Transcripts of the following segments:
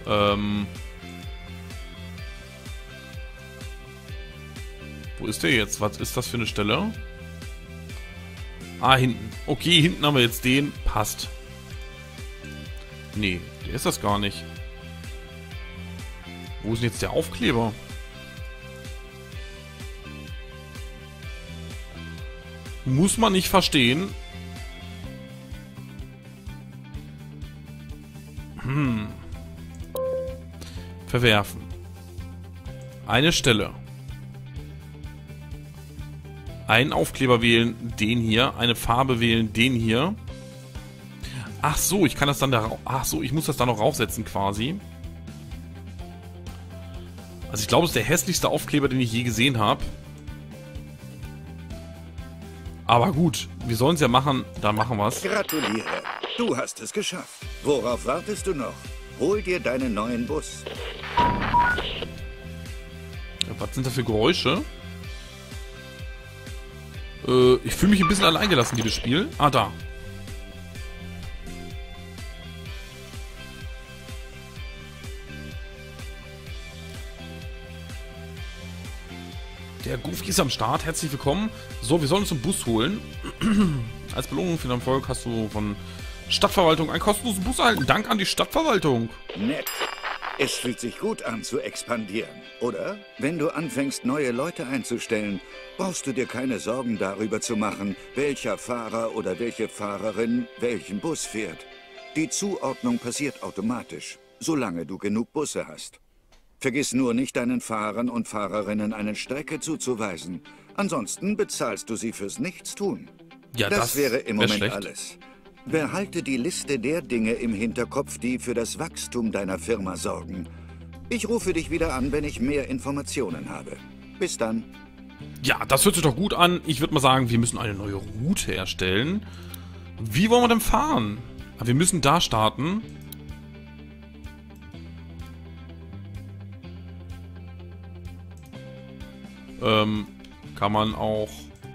Wo ist der jetzt? Was ist das für eine Stelle? Ah, hinten. Okay, hinten haben wir jetzt den. Passt. Nee, der ist das gar nicht. Wo ist denn jetzt der Aufkleber? Muss man nicht verstehen. Verwerfen. Eine Stelle. Einen Aufkleber wählen, den hier. Eine Farbe wählen, den hier. Ach so, ich kann das dann da... Ach so, ich muss das da noch raufsetzen quasi. Also ich glaube, es ist der hässlichste Aufkleber, den ich je gesehen habe. Aber gut, wir sollen es ja machen, dann machen wir es. Gratuliere, du hast es geschafft. Worauf wartest du noch? Hol dir deinen neuen Bus. Was sind das für Geräusche? Ich fühle mich ein bisschen alleingelassen, liebes Spiel. Ah, da. Der Goofy ist am Start. Herzlich willkommen. So, wir sollen uns einen Bus holen. Als Belohnung für den Erfolg hast du von Stadtverwaltung einen kostenlosen Bus erhalten. Dank an die Stadtverwaltung. Nett. Es fühlt sich gut an zu expandieren, oder? Wenn du anfängst, neue Leute einzustellen, brauchst du dir keine Sorgen darüber zu machen, welcher Fahrer oder welche Fahrerin welchen Bus fährt. Die Zuordnung passiert automatisch, solange du genug Busse hast. Vergiss nur nicht, deinen Fahrern und Fahrerinnen eine Strecke zuzuweisen. Ansonsten bezahlst du sie fürs Nichtstun. Ja, das wäre im Moment schlecht. alles. Behalte die Liste der Dinge im Hinterkopf, die für das Wachstum deiner Firma sorgen. Ich rufe dich wieder an, wenn ich mehr Informationen habe. Bis dann. Ja, das hört sich doch gut an. Ich würde mal sagen, wir müssen eine neue Route erstellen. Wie wollen wir denn fahren? Wir müssen da starten. Kann man auch...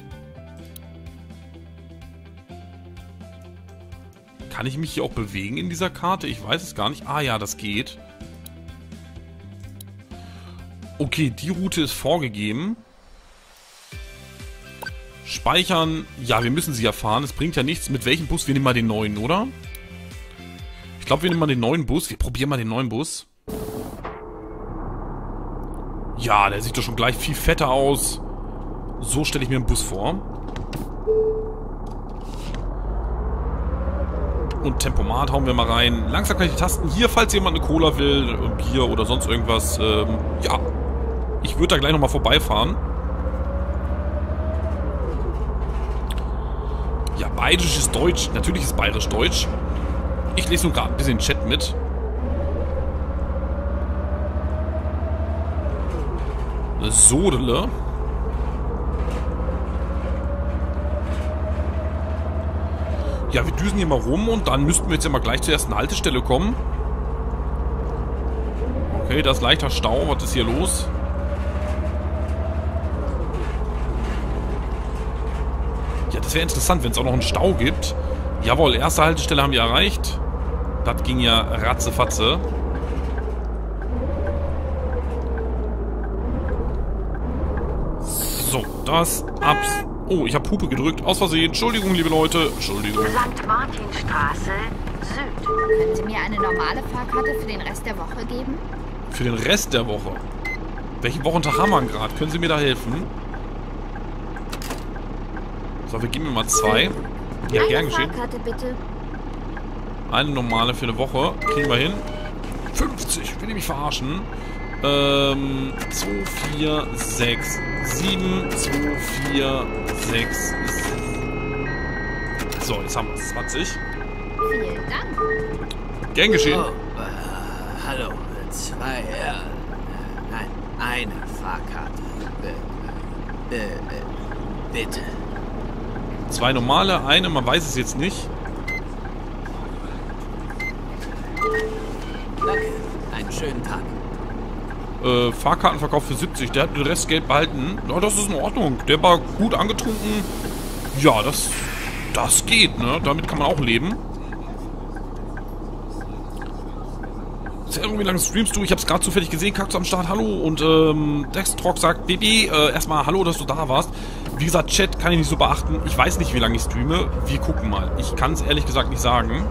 Kann ich mich hier auch bewegen in dieser Karte? Ich weiß es gar nicht. Ah ja, das geht. Okay, die Route ist vorgegeben. Speichern. Ja, wir müssen sie ja fahren. Es bringt ja nichts. Mit welchem Bus? Wir nehmen mal den neuen, oder? Ich glaube, wir nehmen mal den neuen Bus. Wir probieren mal den neuen Bus. Ja, der sieht doch schon gleich viel fetter aus. So stelle ich mir einen Bus vor. Und Tempomat hauen wir mal rein. Langsam kann ich die Tasten. Hier, falls jemand eine Cola will, Bier oder sonst irgendwas. Ja, ich würde da gleich nochmal vorbeifahren. Ja, bayerisch ist Deutsch. Natürlich ist bayerisch Deutsch. Ich lese nur gerade ein bisschen Chat mit. Sodele. Ja, wir düsen hier mal rum und dann müssten wir jetzt ja mal gleich zur ersten Haltestelle kommen. Okay, da ist leichter Stau. Was ist hier los? Ja, das wäre interessant, wenn es auch noch einen Stau gibt. Jawohl, erste Haltestelle haben wir erreicht. Das ging ja ratzefatze. So, das abs... Oh, ich habe Hupe gedrückt. Aus Versehen. Entschuldigung, liebe Leute. Entschuldigung. St. Martinstraße, Süd. Können Sie mir eine normale Fahrkarte für den Rest der Woche geben? Für den Rest der Woche. Welchen Wochentag haben wir gerade? Können Sie mir da helfen? So, wir geben mir mal 2. Ja, gern geschehen. Fahrkarte bitte. Eine normale für eine Woche. Kriegen wir hin. 50. Will ich mich verarschen? 2, 4, 6, 7, 2, 4, 6. So, jetzt haben wir es. 20. Vielen Dank. Gern geschehen. Oh, hallo. 2, nein, eine Fahrkarte. Bitte. 2 normale, eine, man weiß es jetzt nicht. Danke. Einen schönen Tag. Fahrkartenverkauf für 70. Der hat den Rest Geld behalten. Ja, das ist in Ordnung. Der war gut angetrunken. Ja, das geht, ne? Damit kann man auch leben. Servus, wie lange streamst du? Ich hab's gerade zufällig gesehen. Kaktus am Start, hallo. Und Dextrock sagt, Baby, erstmal hallo, dass du da warst. Wie gesagt, Chat kann ich nicht so beachten. Ich weiß nicht, wie lange ich streame. Wir gucken mal. Ich kann es ehrlich gesagt nicht sagen.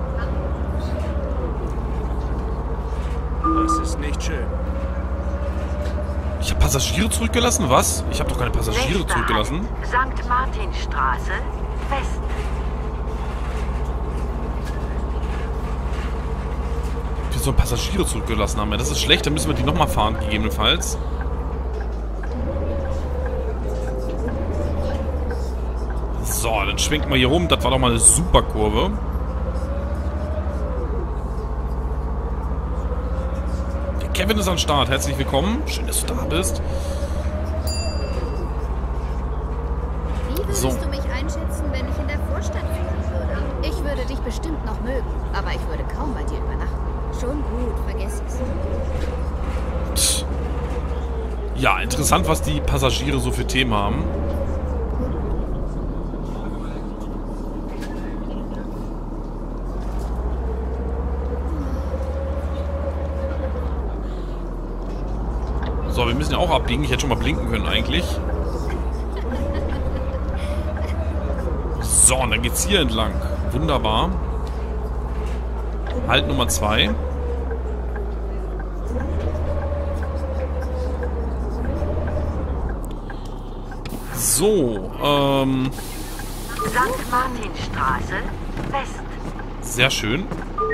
Das ist nicht schön. Ich habe Passagiere zurückgelassen? Was? Ich habe doch keine Passagiere Nächster zurückgelassen. Halt, St. Martinstraße, Westen. Wir sollen Passagiere zurückgelassen haben. Ja, das ist schlecht, dann müssen wir die nochmal fahren, gegebenenfalls. So, dann schwenken wir hier rum. Das war doch mal eine super Kurve. Der Kevin ist am Start. Herzlich willkommen. Schön, dass du da bist. Wie würdest So. du mich einschätzen, wenn ich in der Vorstadt wohnen würde? Ich würde dich bestimmt noch mögen, aber ich würde kaum bei dir übernachten. Schon gut, vergiss es. Tch. Ja, interessant, was die Passagiere so für Themen haben. So, wir müssen ja auch abbiegen. Ich hätte schon mal blinken können eigentlich. So, und dann geht's hier entlang. Wunderbar. Halt Nummer 2. So, St. Martinstraße, West. sehr schön.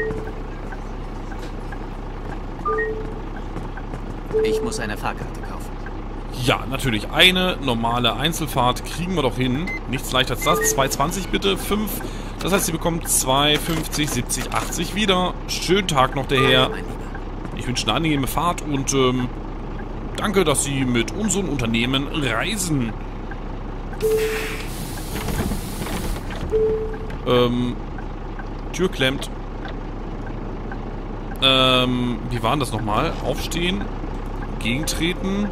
Ich muss eine Fahrkarte kaufen. Ja, natürlich. Eine normale Einzelfahrt kriegen wir doch hin. Nichts leichter als das. 2,20 bitte. 5. Das heißt, Sie bekommen 2,50, 70, 80 wieder. Schönen Tag noch daher. Mein Lieber. Ich wünsche eine angenehme Fahrt und danke, dass Sie mit unserem Unternehmen reisen. Tür klemmt. Wie war denn das nochmal? Aufstehen. Gegentreten.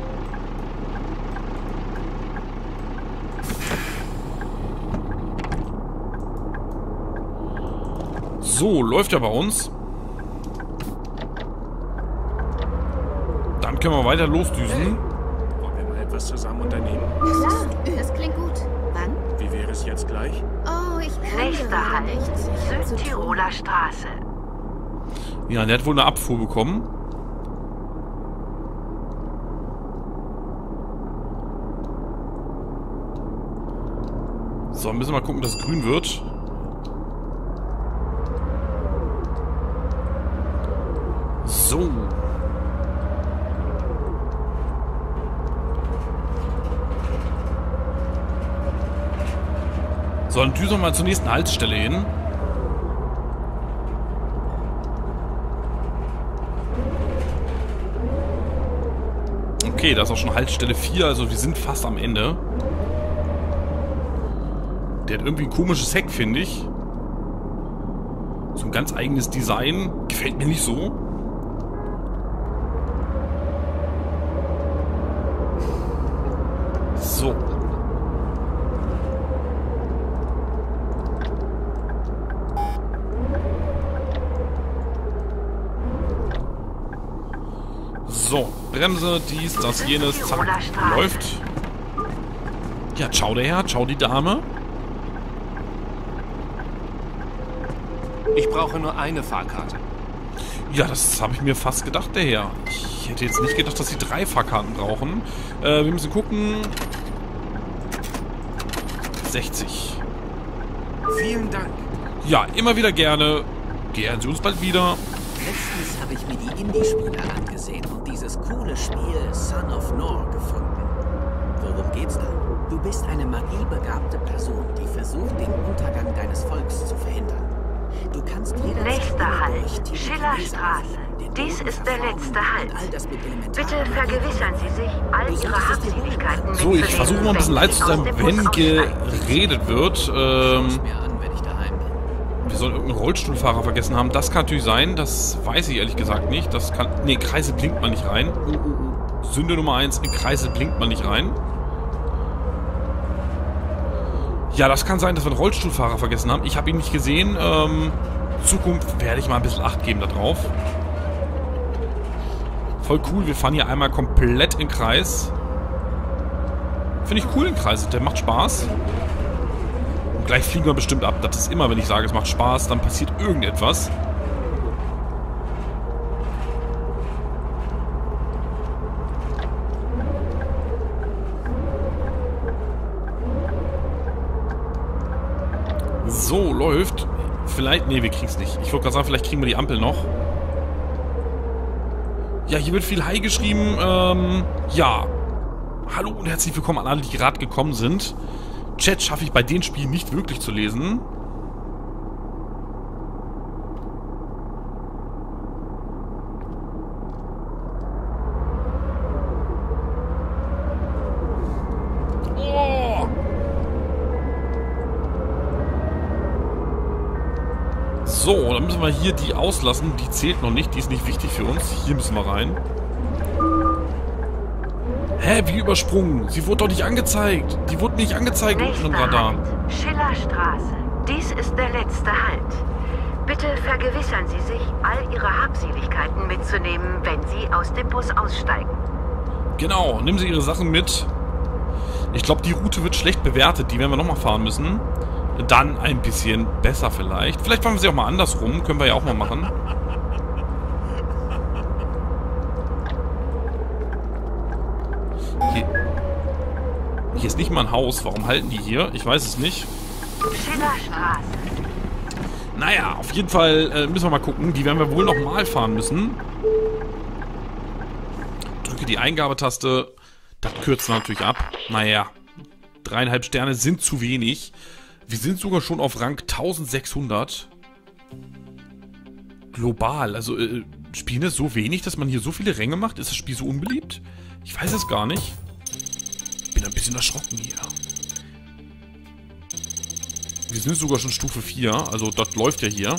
So, läuft ja bei uns. Dann können wir weiter losdüsen. Wollen wir mal etwas zusammen unternehmen? Klar, das klingt gut. Wann? Wie wäre es jetzt gleich? Oh, ich kann Nächster gerade Halt, nicht. Ich hab zu tun. Südtiroler Straße. Ja, der hat wohl eine Abfuhr bekommen. So, müssen wir mal gucken, dass es grün wird. So. So, dann düsen wir mal zur nächsten Haltestelle hin. Okay, da ist auch schon Haltestelle 4, also wir sind fast am Ende. Der hat irgendwie ein komisches Heck, finde ich. So ein ganz eigenes Design. Gefällt mir nicht so. So. So, Bremse, dies, das, jenes, zack, läuft. Ja, ciao der Herr, ciao die Dame. Ich brauche nur eine Fahrkarte. Ja, das habe ich mir fast gedacht, der Herr. Ich hätte jetzt nicht gedacht, dass sie 3 Fahrkarten brauchen. Wir müssen gucken. 60. Vielen Dank. Ja, immer wieder gerne. Gern Sie uns bald wieder. Letztens habe ich mir die Indie-Spiele angesehen und dieses coole Spiel Son of Nor gefunden. Worum geht's da? Du bist eine magiebegabte Person, die versucht, den Untergang deines Volks zu verhindern. Du kannst jederzeit Nächster Halt, durch Telekinese Schillerstraße. aufnehmen, den Dies Boden ist der verformen letzte Halt. und all das mit elementaren Bitte Magie vergewissern Sie sich, all Ihre Habseligkeiten So, ich versuche mal ein bisschen leid zu sein, wenn geredet wird. Schau's mir an, wenn ich daheim bin. Wir sollen irgendeinen Rollstuhlfahrer vergessen haben. Das kann natürlich sein. Das weiß ich ehrlich gesagt nicht. Das kann... Nee, Kreise blinkt man nicht rein. Sünde Nummer 1. In Kreise blinkt man nicht rein. Ja, das kann sein, dass wir einen Rollstuhlfahrer vergessen haben. Ich habe ihn nicht gesehen. Zukunft werde ich mal ein bisschen Acht geben da drauf. Voll cool, wir fahren hier einmal komplett im Kreis. Finde ich cool, den Kreis. Der macht Spaß. Und gleich fliegen wir bestimmt ab. Das ist immer, wenn ich sage, es macht Spaß, dann passiert irgendetwas. So, läuft. Vielleicht, nee, wir kriegen es nicht. Ich wollte gerade sagen, vielleicht kriegen wir die Ampel noch. Ja, hier wird viel Hi geschrieben. Ja. Hallo und herzlich willkommen an alle, die gerade gekommen sind. Chat schaffe ich bei den Spielen nicht wirklich zu lesen. Oh. So, dann müssen wir hier die auslassen. Die zählt noch nicht, die ist nicht wichtig für uns. Hier müssen wir rein. Hä, wie übersprungen? Sie wurde doch nicht angezeigt. Die wurde nicht angezeigt unten im Radar. Halt. Schillerstraße. Dies ist der letzte Halt. Bitte vergewissern Sie sich, all Ihre Habseligkeiten mitzunehmen, wenn Sie aus dem Bus aussteigen. Genau, nehmen Sie Ihre Sachen mit. Ich glaube, die Route wird schlecht bewertet. Die werden wir nochmal fahren müssen. Dann ein bisschen besser vielleicht. Vielleicht fahren wir sie auch mal andersrum. Können wir ja auch mal machen. Hier ist nicht mal ein Haus. Warum halten die hier? Ich weiß es nicht. Schillerstraße. Naja, auf jeden Fall müssen wir mal gucken. Die werden wir wohl nochmal fahren müssen. Drücke die Eingabetaste. Das kürzt natürlich ab. Naja, 3,5 Sterne sind zu wenig. Wir sind sogar schon auf Rang 1600. Global. Also, spielen es so wenig, dass man hier so viele Ränge macht? Ist das Spiel so unbeliebt? Ich weiß es gar nicht. Bin ein bisschen erschrocken hier. Wir sind sogar schon Stufe 4. Also, das läuft ja hier.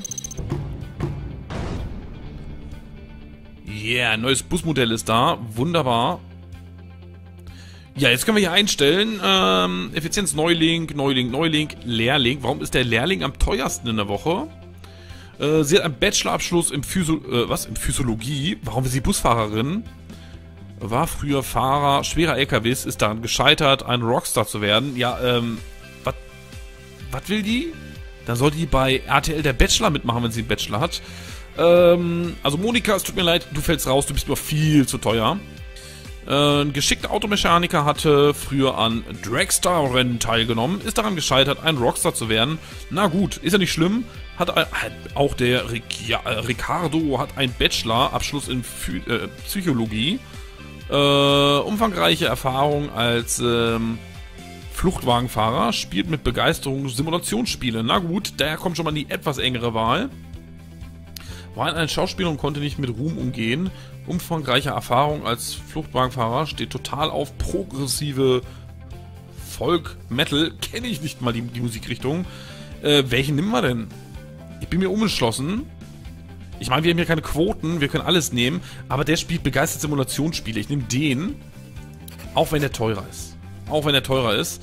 Yeah, neues Busmodell ist da. Wunderbar. Ja, jetzt können wir hier einstellen. Effizienz Neuling, Lehrling. Warum ist der Lehrling am teuersten in der Woche? Sie hat einen Bachelorabschluss im Physiologie. Warum ist sie Busfahrerin? War früher Fahrer schwerer LKWs, ist daran gescheitert, ein Rockstar zu werden. Ja, was will die? Dann soll die bei RTL der Bachelor mitmachen, wenn sie einen Bachelor hat. Also Monika, es tut mir leid, du fällst raus, du bist mir viel zu teuer. Ein geschickter Automechaniker hatte früher an Dragstar-Rennen teilgenommen, ist daran gescheitert, ein Rockstar zu werden. Na gut, ist ja nicht schlimm. Auch der Ricardo hat einen Bachelor-Abschluss in Psychologie. Umfangreiche Erfahrung als Fluchtwagenfahrer, spielt mit Begeisterung Simulationsspiele. Na gut, daher kommt schon mal die etwas engere Wahl. War ein Schauspieler und konnte nicht mit Ruhm umgehen. Umfangreiche Erfahrung als Fluchtwagenfahrer, steht total auf progressive Folk-Metal. Kenne ich nicht mal die Musikrichtung. Welchen nehmen wir denn? Ich bin mir unentschlossen. Ich meine, wir haben hier keine Quoten, wir können alles nehmen. Aber der spielt begeistert Simulationsspiele. Ich nehme den, auch wenn der teurer ist. Auch wenn der teurer ist.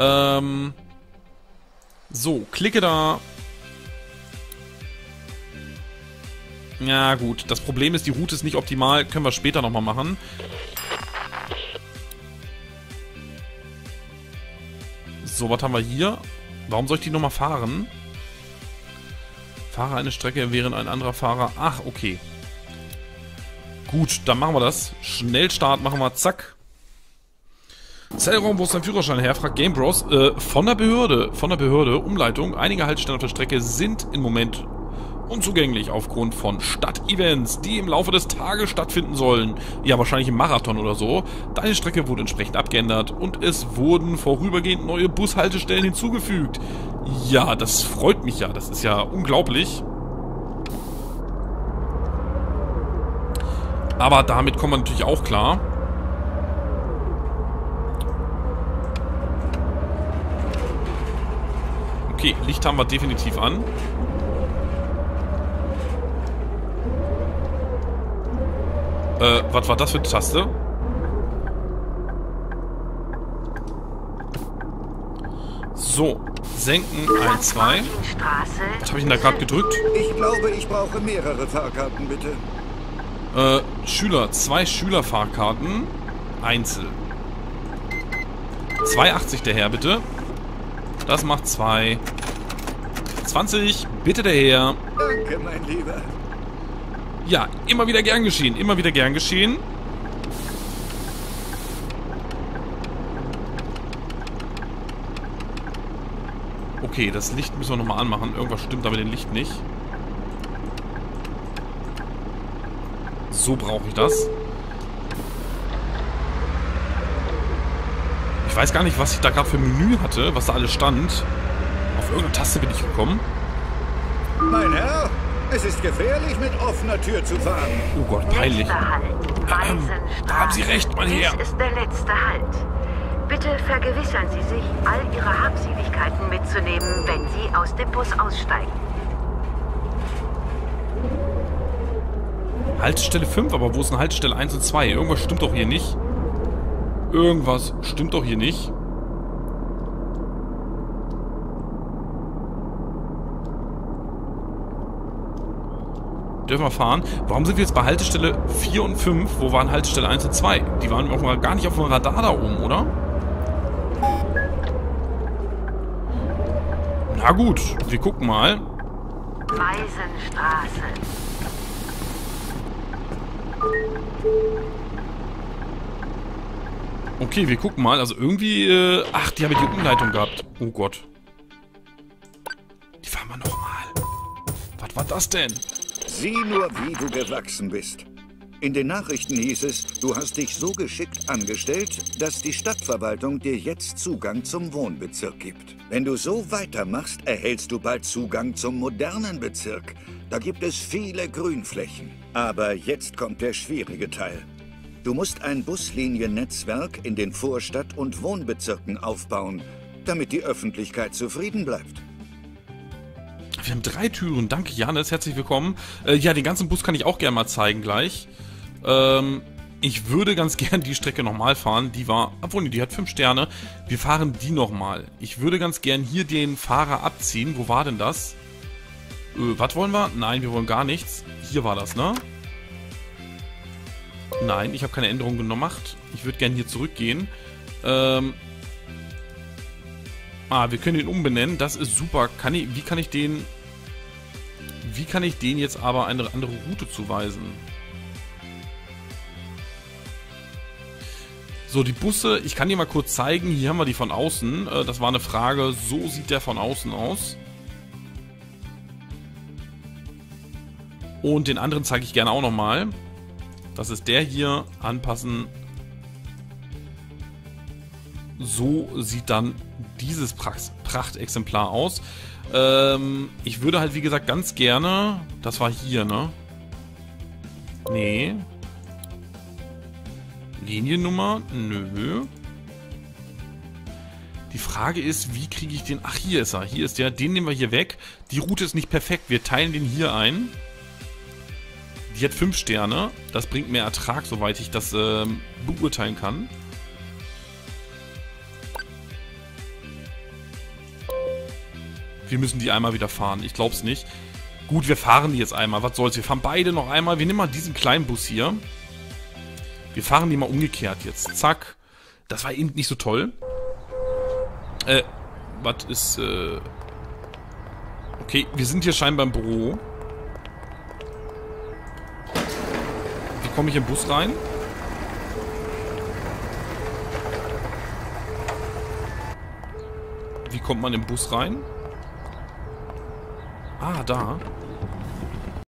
So, klicke da. Ja gut, das Problem ist, die Route ist nicht optimal. Können wir später nochmal machen. So, was haben wir hier? Warum soll ich die nochmal fahren? Fahre eine Strecke, während ein anderer Fahrer... Ach, okay. Gut, dann machen wir das. Schnellstart machen wir, zack. Zellraum, wo ist dein Führerschein her? Fragt Game Bros. Von der Behörde, Umleitung. Einige Haltestellen auf der Strecke sind im Moment unzugänglich aufgrund von Stadtevents, die im Laufe des Tages stattfinden sollen. Ja, wahrscheinlich im Marathon oder so. Deine Strecke wurde entsprechend abgeändert und es wurden vorübergehend neue Bushaltestellen hinzugefügt. Ja, das freut mich ja. Das ist ja unglaublich. Aber damit kommen wir natürlich auch klar. Okay, Licht haben wir definitiv an. Was war das für eine Taste? So, senken, 1, 2. Was habe ich denn da gerade gedrückt? Ich glaube, ich brauche mehrere Fahrkarten, bitte. Schüler. 2 Schülerfahrkarten. Einzel. 2,80 der Herr, bitte. Das macht 2. 20, bitte der Herr. Danke, mein Lieber. Ja, immer wieder gern geschehen. Immer wieder gern geschehen. Okay, das Licht müssen wir nochmal anmachen. Irgendwas stimmt da mit dem Licht nicht. So brauche ich das. Ich weiß gar nicht, was ich da gerade für ein Menü hatte, was da alles stand. Auf irgendeine Taste bin ich gekommen. Mein Herr, es ist gefährlich, mit offener Tür zu fahren. Oh Gott, peinlich. Letzter Halt. Weisenstraße. Da haben Sie recht, mein Herr. Dies ist der letzte Halt. Bitte vergewissern Sie sich, all Ihre Habseligkeiten mitzunehmen, wenn Sie aus dem Bus aussteigen. Haltestelle 5, aber wo ist denn Haltestelle 1 und 2? Irgendwas stimmt doch hier nicht. Irgendwas stimmt doch hier nicht. Dürfen wir fahren? Warum sind wir jetzt bei Haltestelle 4 und 5? Wo waren Haltestelle 1 und 2? Die waren auch mal gar nicht auf dem Radar da oben, oder? Na gut, wir gucken mal. Weisenstraße. Okay, wir gucken mal. Also irgendwie... ach, die haben ja die Umleitung gehabt. Oh Gott. Die fahren wir nochmal. Was war das denn? Sieh nur, wie du gewachsen bist. In den Nachrichten hieß es, du hast dich so geschickt angestellt, dass die Stadtverwaltung dir jetzt Zugang zum Wohnbezirk gibt. Wenn du so weitermachst, erhältst du bald Zugang zum modernen Bezirk. Da gibt es viele Grünflächen. Aber jetzt kommt der schwierige Teil. Du musst ein Busliniennetzwerk in den Vorstadt- und Wohnbezirken aufbauen, damit die Öffentlichkeit zufrieden bleibt. Wir haben 3 Türen. Danke, Janis. Herzlich willkommen. Ja, den ganzen Bus kann ich auch gerne mal zeigen gleich. Ich würde ganz gern die Strecke nochmal fahren. Die war... Obwohl, die hat 5 Sterne. Wir fahren die nochmal. Ich würde ganz gern hier den Fahrer abziehen. Wo war denn das? Was wollen wir? Nein, wir wollen gar nichts. Hier war das, ne? Nein, ich habe keine Änderungen gemacht. Ich würde gerne hier zurückgehen. Wir können den umbenennen. Das ist super. Wie kann ich den jetzt aber eine andere Route zuweisen? So, die Busse, ich kann dir mal kurz zeigen. Hier haben wir die von außen. Das war eine Frage. So sieht der von außen aus. Und den anderen zeige ich gerne auch nochmal. Das ist der hier. Anpassen. So sieht dann dieses Prachtexemplar aus. Ich würde halt, wie gesagt, ganz gerne... Das war hier, ne? Nee. Liniennummer? Nö. Die Frage ist, wie kriege ich den... Ach, hier ist er. Hier ist der. Den nehmen wir hier weg. Die Route ist nicht perfekt. Wir teilen den hier ein. Die hat 5 Sterne. Das bringt mehr Ertrag, soweit ich das beurteilen kann. Wir müssen die einmal wieder fahren. Ich glaube es nicht. Gut, wir fahren die jetzt einmal. Was soll's? Wir fahren beide noch einmal. Wir nehmen mal diesen kleinen Bus hier. Wir fahren die mal umgekehrt jetzt. Zack. Das war eben nicht so toll. Was ist... Okay, wir sind hier scheinbar im Büro. Wie komme ich im Bus rein? Wie kommt man im Bus rein? Ah, da.